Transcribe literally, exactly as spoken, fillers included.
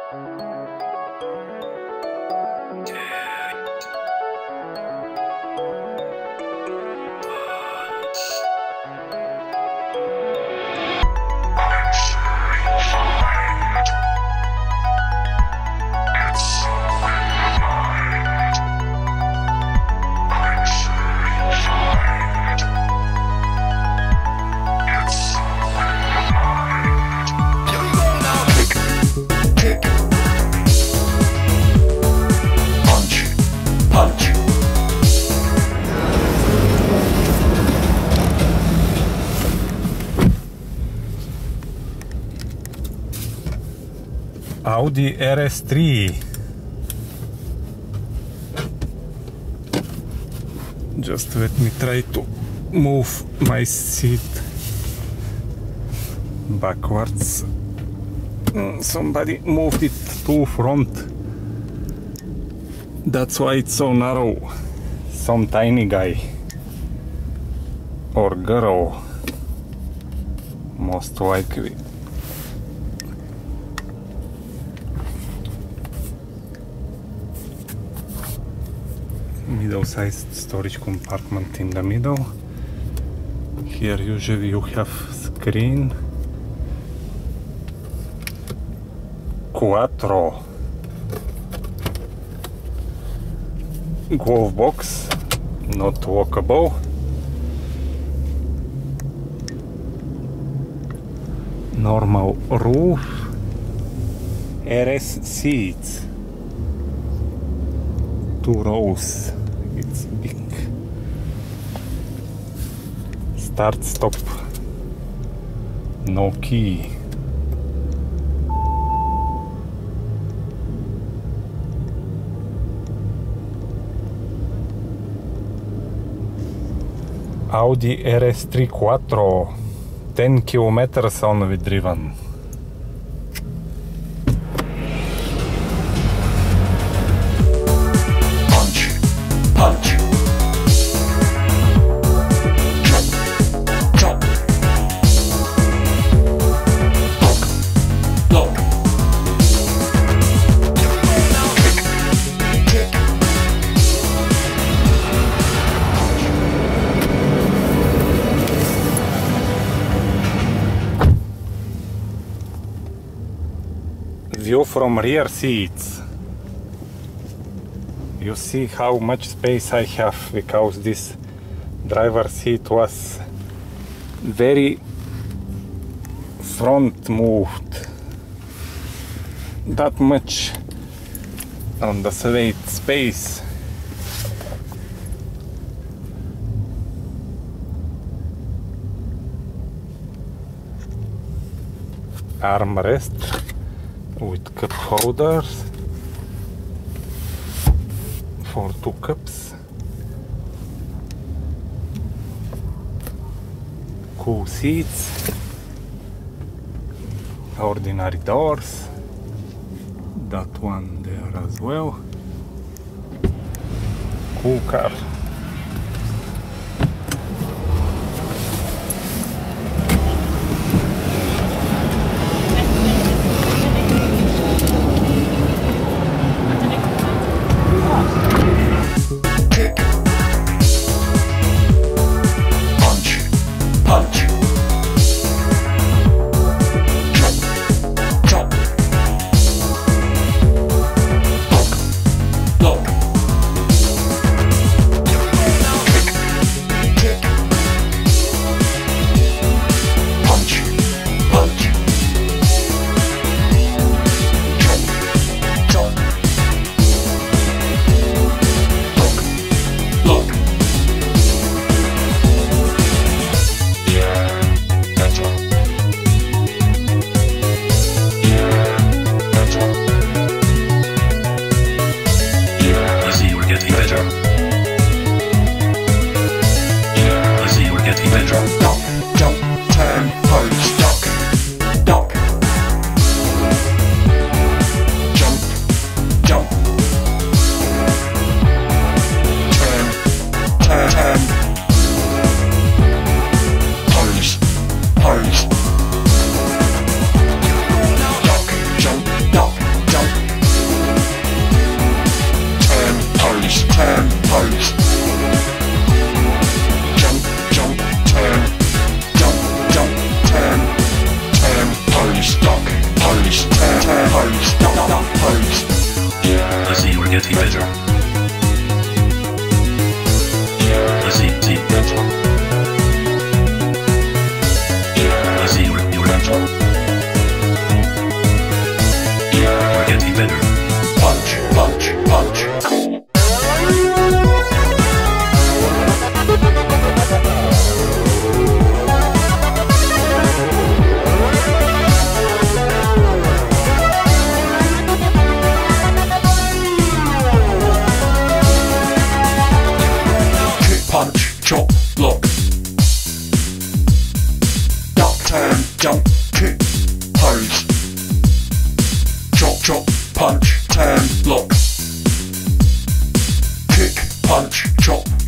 Audi R S three. Just let me try to move my seat backwards. Somebody moved it to front. That's why it's so narrow. Some tiny guy or girl, most likely. Middle-sized storage compartment in the middle. Here usually you have screen. Quattro. Glove box, not walkable. Normal roof. R S seats. Two rows. It's big. Start stop. No key. Audi R S three Quattro. ten kilometers only driven. View from rear seats. You see how much space I have because this driver's seat was very front moved. That much on the slate space. Armrest with cup holders for two cups. Cool seats. Ordinary doors. That one there as well. Cool car. pose, duck, duck, pose. I see you're getting better. I see, see, better. I see you're, you're better. You're getting better. Punch, punch, punch. Punch, chop, block. Duck, turn, jump, kick, pose. Chop, chop, punch, turn, block. Kick, punch, chop.